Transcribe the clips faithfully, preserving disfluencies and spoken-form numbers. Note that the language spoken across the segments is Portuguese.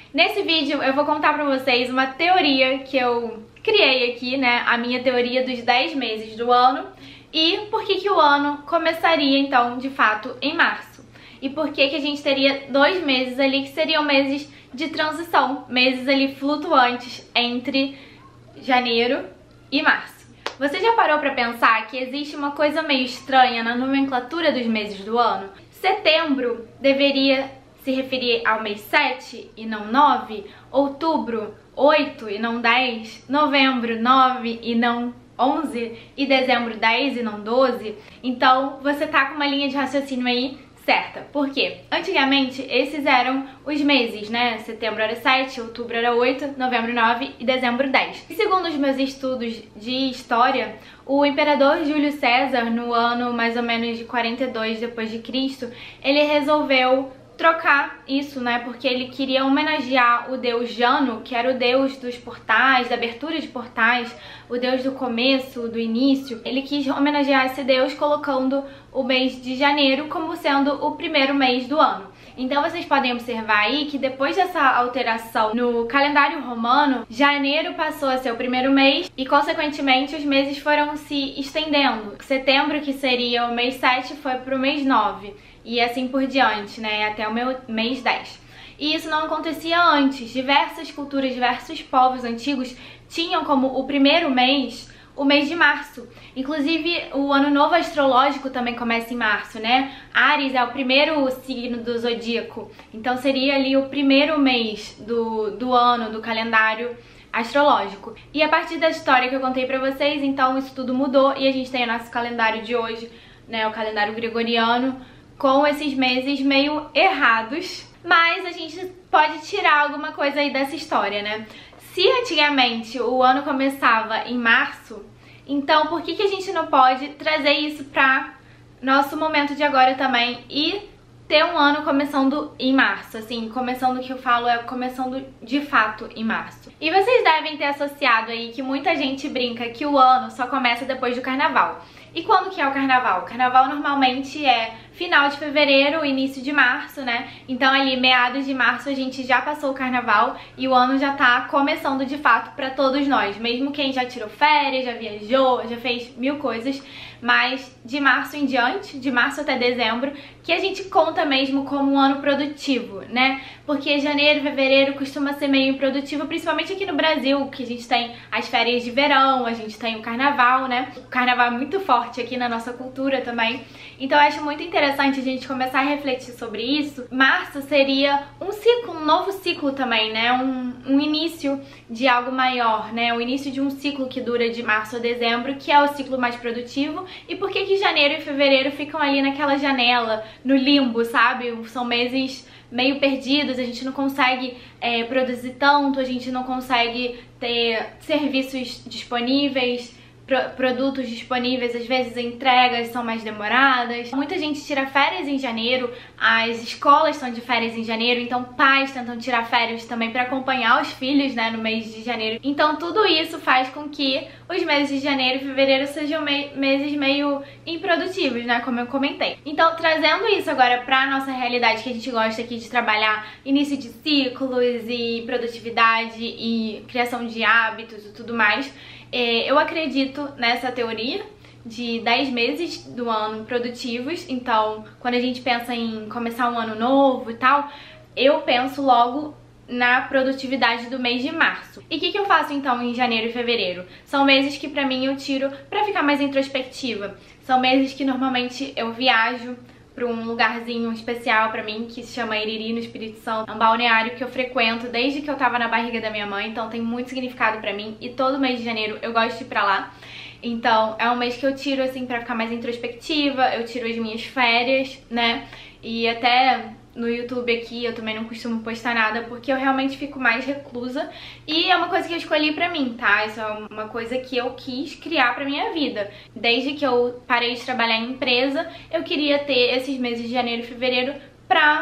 Nesse vídeo eu vou contar pra vocês uma teoria que eu criei aqui, né? A minha teoria dos dez meses do ano e por que que o ano começaria então de fato em março. E por que que a gente teria dois meses ali que seriam meses de transição, meses ali flutuantes entre janeiro e março. Você já parou pra pensar que existe uma coisa meio estranha na nomenclatura dos meses do ano? Setembro deveria se referir ao mês sete e não nove, outubro oito e não dez, novembro nove e não onze e dezembro dez e não doze. Então você tá com uma linha de raciocínio aí certa. Por quê? Antigamente esses eram os meses, né? Setembro era sete, outubro era oito, novembro nove e dezembro dez. E segundo os meus estudos de história, o imperador Júlio César, no ano mais ou menos de quarenta e dois depois de Cristo, ele resolveu trocar isso, né? Porque ele queria homenagear o deus Jano, que era o deus dos portais, da abertura de portais, o deus do começo, do início. Ele quis homenagear esse deus colocando o mês de janeiro como sendo o primeiro mês do ano. Então vocês podem observar aí que depois dessa alteração no calendário romano, janeiro passou a ser o primeiro mês e consequentemente os meses foram se estendendo. Setembro, que seria o mês sete, foi para o mês nove. E assim por diante, né, até o meu mês dez. E isso não acontecia antes. Diversas culturas, diversos povos antigos tinham como o primeiro mês o mês de março. Inclusive, o ano novo astrológico também começa em março, né? Áries é o primeiro signo do zodíaco. Então seria ali o primeiro mês do, do ano, do calendário astrológico. E a partir da história que eu contei pra vocês, então isso tudo mudou e a gente tem o nosso calendário de hoje, né, o calendário gregoriano, com esses meses meio errados, mas a gente pode tirar alguma coisa aí dessa história, né? Se antigamente o ano começava em março, então por que que a gente não pode trazer isso pra nosso momento de agora também e ter um ano começando em março? Assim, começando, o que eu falo é começando de fato em março. E vocês devem ter associado aí que muita gente brinca que o ano só começa depois do carnaval. E quando que é o carnaval? O carnaval normalmente é final de fevereiro, início de março, né? Então ali, meados de março, a gente já passou o carnaval e o ano já tá começando de fato pra todos nós. Mesmo quem já tirou férias, já viajou, já fez mil coisas, mas de março em diante, de março até dezembro, que a gente conta mesmo como um ano produtivo, né? Porque janeiro, fevereiro costuma ser meio improdutivo, principalmente aqui no Brasil, que a gente tem as férias de verão, a gente tem o carnaval, né? O carnaval é muito forte aqui na nossa cultura também. Então eu acho muito interessante a gente começar a refletir sobre isso. Março seria um ciclo, um novo ciclo também, né? Um, um início de algo maior, né? O início de um ciclo que dura de março a dezembro, que é o ciclo mais produtivo. E por que que janeiro e fevereiro ficam ali naquela janela, no limbo, sabe? São meses meio perdidos, a gente não consegue é, produzir tanto, a gente não consegue ter serviços disponíveis, produtos disponíveis, às vezes entregas são mais demoradas. Muita gente tira férias em janeiro, as escolas estão de férias em janeiro, então pais tentam tirar férias também para acompanhar os filhos, né, no mês de janeiro. Então tudo isso faz com que os meses de janeiro e fevereiro sejam me meses meio improdutivos, né, como eu comentei. Então, trazendo isso agora pra nossa realidade, que a gente gosta aqui de trabalhar início de ciclos e produtividade e criação de hábitos e tudo mais, eu acredito nessa teoria de dez meses do ano produtivos. Então, quando a gente pensa em começar um ano novo e tal, eu penso logo na produtividade do mês de março. E o que que eu faço então em janeiro e fevereiro? São meses que pra mim eu tiro pra ficar mais introspectiva. São meses que normalmente eu viajo para um lugarzinho especial pra mim que se chama Iriri, no Espírito Santo. É um balneário que eu frequento desde que eu tava na barriga da minha mãe, então tem muito significado pra mim e todo mês de janeiro eu gosto de ir pra lá. Então é um mês que eu tiro assim pra ficar mais introspectiva, eu tiro as minhas férias, né? E até no YouTube aqui eu também não costumo postar nada porque eu realmente fico mais reclusa e é uma coisa que eu escolhi pra mim, tá? Isso é uma coisa que eu quis criar pra minha vida. Desde que eu parei de trabalhar em empresa, eu queria ter esses meses de janeiro e fevereiro pra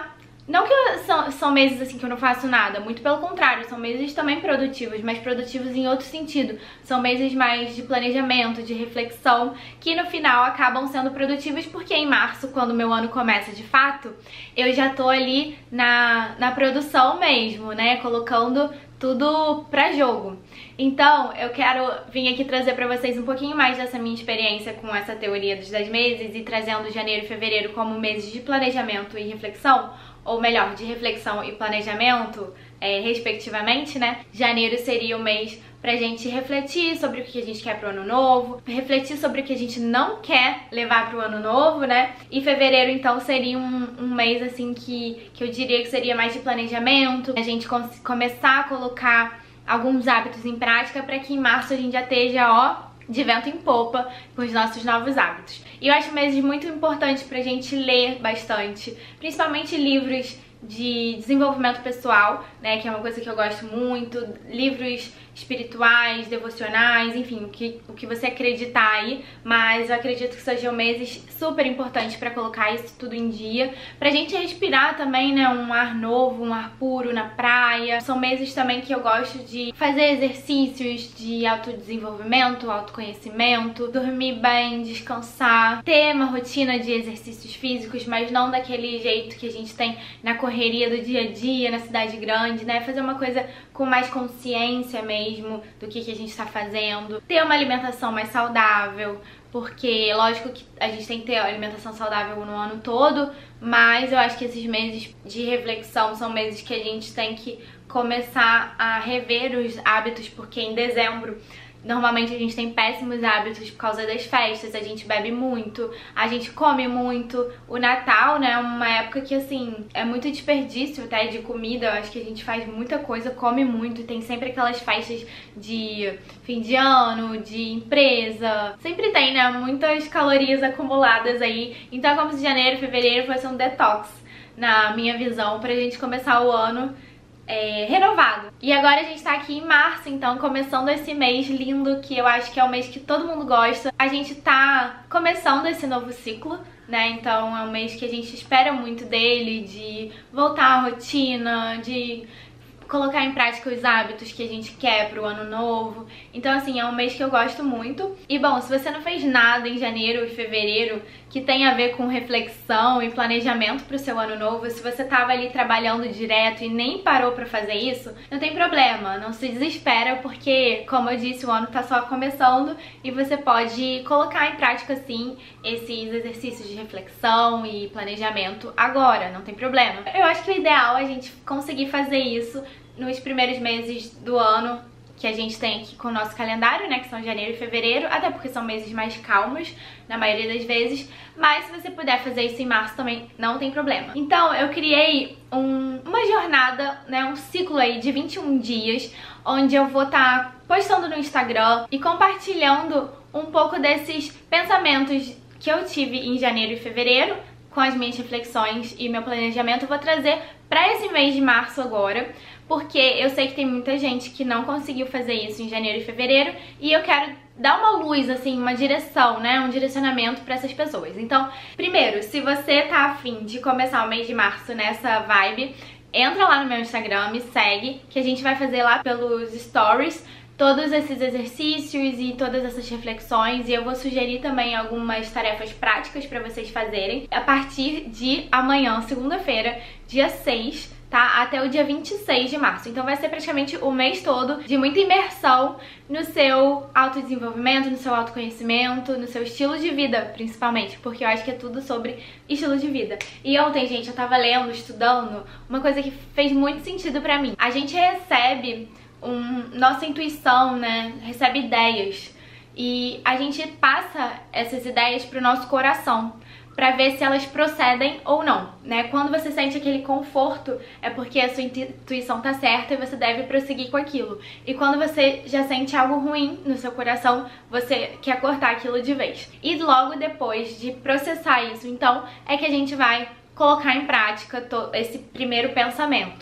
Não que eu, são, são meses assim que eu não faço nada, muito pelo contrário, são meses também produtivos, mas produtivos em outro sentido. São meses mais de planejamento, de reflexão, que no final acabam sendo produtivos porque em março, quando o meu ano começa de fato, eu já tô ali na, na produção mesmo, né, colocando tudo pra jogo. Então, eu quero vir aqui trazer pra vocês um pouquinho mais dessa minha experiência com essa teoria dos dez meses e trazendo janeiro e fevereiro como meses de planejamento e reflexão, ou melhor, de reflexão e planejamento, é, respectivamente, né? Janeiro seria o mês pra gente refletir sobre o que a gente quer pro ano novo, refletir sobre o que a gente não quer levar pro ano novo, né? E fevereiro, então, seria um, um mês, assim, que, que eu diria que seria mais de planejamento, a gente começar a colocar alguns hábitos em prática pra que em março a gente já esteja, ó, de vento em popa com os nossos novos hábitos. E eu acho meses muito importante pra gente ler bastante, principalmente livros de desenvolvimento pessoal, né, que é uma coisa que eu gosto muito, livros espirituais, devocionais, enfim, o que, o que você acreditar aí, mas eu acredito que sejam meses super importantes pra colocar isso tudo em dia, pra gente respirar também, né, um ar novo, um ar puro na praia. São meses também que eu gosto de fazer exercícios de autodesenvolvimento, autoconhecimento, dormir bem, descansar, ter uma rotina de exercícios físicos, mas não daquele jeito que a gente tem na correria do dia a dia, na cidade grande, né, fazer uma coisa com mais consciência mesmo do que, que a gente está fazendo, ter uma alimentação mais saudável, porque lógico que a gente tem que ter alimentação saudável no ano todo, mas eu acho que esses meses de reflexão são meses que a gente tem que começar a rever os hábitos, porque em dezembro normalmente a gente tem péssimos hábitos por causa das festas, a gente bebe muito, a gente come muito. O Natal, né, é uma época que, assim, é muito desperdício até de comida, eu acho que a gente faz muita coisa, come muito, tem sempre aquelas festas de fim de ano, de empresa, sempre tem, né, muitas calorias acumuladas aí. Então é como se janeiro, fevereiro fosse um detox, na minha visão, pra gente começar o ano É, renovado. E agora a gente tá aqui em março, então começando esse mês lindo, que eu acho que é o mês que todo mundo gosta. A gente tá começando esse novo ciclo, né, então é um mês que a gente espera muito dele, de voltar à rotina, de colocar em prática os hábitos que a gente quer pro ano novo. Então, assim, é um mês que eu gosto muito. E, bom, se você não fez nada em janeiro e fevereiro que tenha a ver com reflexão e planejamento pro seu ano novo, se você tava ali trabalhando direto e nem parou pra fazer isso, não tem problema, não se desespera, porque, como eu disse, o ano tá só começando e você pode colocar em prática, sim, esses exercícios de reflexão e planejamento agora, não tem problema. Eu acho que o ideal é a gente conseguir fazer isso nos primeiros meses do ano que a gente tem aqui com o nosso calendário, né, que são janeiro e fevereiro, até porque são meses mais calmos, na maioria das vezes, mas se você puder fazer isso em março também, não tem problema. Então, eu criei um, uma jornada, né, um ciclo aí de vinte e um dias, onde eu vou estar tá postando no Instagram e compartilhando um pouco desses pensamentos que eu tive em janeiro e fevereiro, com as minhas reflexões e meu planejamento. Eu vou trazer pra esse mês de março agora, porque eu sei que tem muita gente que não conseguiu fazer isso em janeiro e fevereiro, e eu quero dar uma luz, assim, uma direção, né, um direcionamento pra essas pessoas. Então, primeiro, se você tá afim de começar o mês de março nessa vibe, entra lá no meu Instagram, me segue, que a gente vai fazer lá pelos stories todos esses exercícios e todas essas reflexões, e eu vou sugerir também algumas tarefas práticas pra vocês fazerem a partir de amanhã, segunda-feira, dia seis, tá? Até o dia vinte e seis de março. Então vai ser praticamente o mês todo de muita imersão no seu autodesenvolvimento, no seu autoconhecimento, no seu estilo de vida, principalmente, porque eu acho que é tudo sobre estilo de vida. E ontem, gente, eu tava lendo, estudando, uma coisa que fez muito sentido pra mim. A gente recebe um, nossa intuição, né? Recebe ideias. E a gente passa essas ideias pro nosso coração, pra ver se elas procedem ou não, né? Quando você sente aquele conforto, é porque a sua intuição tá certa e você deve prosseguir com aquilo. E quando você já sente algo ruim no seu coração, você quer cortar aquilo de vez. E logo depois de processar isso, então, é que a gente vai colocar em prática esse primeiro pensamento,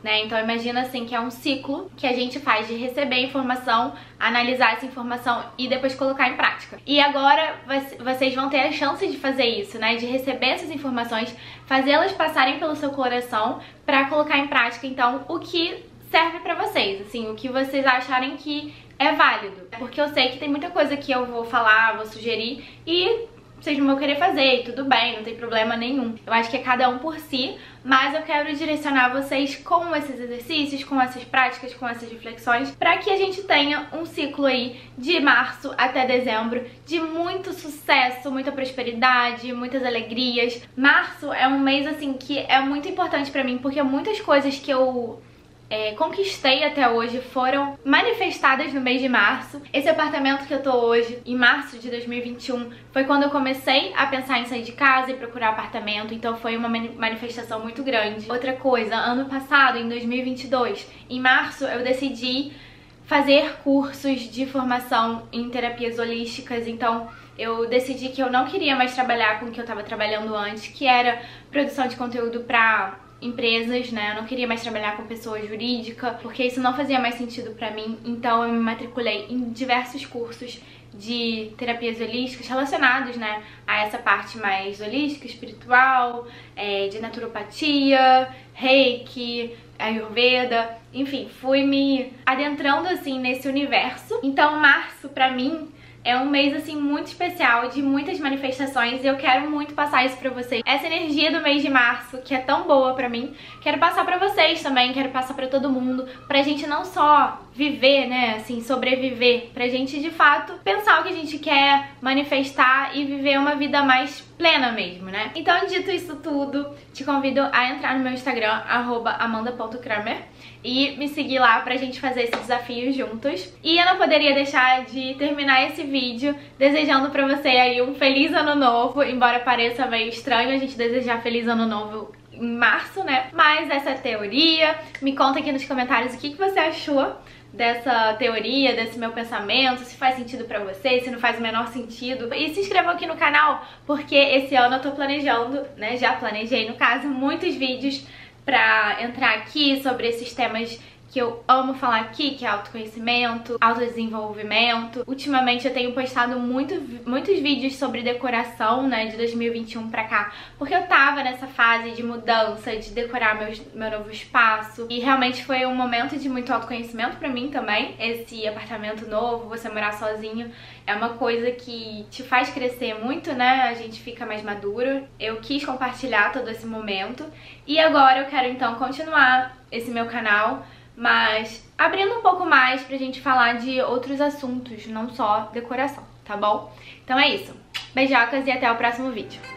né? Então imagina assim que é um ciclo que a gente faz de receber informação, analisar essa informação e depois colocar em prática. E agora vocês vão ter a chance de fazer isso, né? De receber essas informações, fazê-las passarem pelo seu coração pra colocar em prática, então, o que serve pra vocês, assim, o que vocês acharem que é válido. Porque eu sei que tem muita coisa que eu vou falar, vou sugerir e vocês não vão querer fazer, e tudo bem, não tem problema nenhum. Eu acho que é cada um por si, mas eu quero direcionar vocês com esses exercícios, com essas práticas, com essas reflexões, pra que a gente tenha um ciclo aí de março até dezembro de muito sucesso, muita prosperidade, muitas alegrias. Março é um mês, assim, que é muito importante pra mim, porque muitas coisas que eu É, conquistei até hoje foram manifestadas no mês de março. Esse apartamento que eu tô hoje, em março de dois mil e vinte e um, foi quando eu comecei a pensar em sair de casa e procurar apartamento, então foi uma manifestação muito grande. Outra coisa, ano passado, em dois mil e vinte e dois, em março, eu decidi fazer cursos de formação em terapias holísticas, então eu decidi que eu não queria mais trabalhar com o que eu tava trabalhando antes, que era produção de conteúdo pra empresas, né? Eu não queria mais trabalhar com pessoa jurídica, porque isso não fazia mais sentido pra mim. Então eu me matriculei em diversos cursos de terapias holísticas relacionados, né, a essa parte mais holística, espiritual, é, de naturopatia, reiki, ayurveda, enfim, fui me adentrando assim nesse universo. Então março pra mim é um mês, assim, muito especial, de muitas manifestações, e eu quero muito passar isso pra vocês. Essa energia do mês de março, que é tão boa pra mim, quero passar pra vocês também, quero passar pra todo mundo, pra gente não só viver, né, assim, sobreviver, pra gente, de fato, pensar o que a gente quer, manifestar e viver uma vida mais plena mesmo, né? Então, dito isso tudo, te convido a entrar no meu Instagram, arroba amanda ponto kramer, e me seguir lá pra gente fazer esse desafio juntos. E eu não poderia deixar de terminar esse vídeo desejando pra você aí um feliz ano novo, embora pareça meio estranho a gente desejar feliz ano novo em março, né? Mas essa teoria, me conta aqui nos comentários o que que você achou dessa teoria, desse meu pensamento, se faz sentido pra você, se não faz o menor sentido. E se inscrevam aqui no canal, porque esse ano eu tô planejando, né, já planejei no caso, muitos vídeos pra entrar aqui sobre esses temas que eu amo falar aqui, que é autoconhecimento, autodesenvolvimento. Ultimamente eu tenho postado muito, muitos vídeos sobre decoração, né, de dois mil e vinte e um pra cá, porque eu tava nessa fase de mudança, de decorar meus, meu novo espaço, e realmente foi um momento de muito autoconhecimento pra mim também. Esse apartamento novo, você morar sozinho, é uma coisa que te faz crescer muito, né, a gente fica mais maduro. Eu quis compartilhar todo esse momento, e agora eu quero então continuar esse meu canal, mas abrindo um pouco mais pra gente falar de outros assuntos, não só decoração, tá bom? Então é isso. Beijocas e até o próximo vídeo.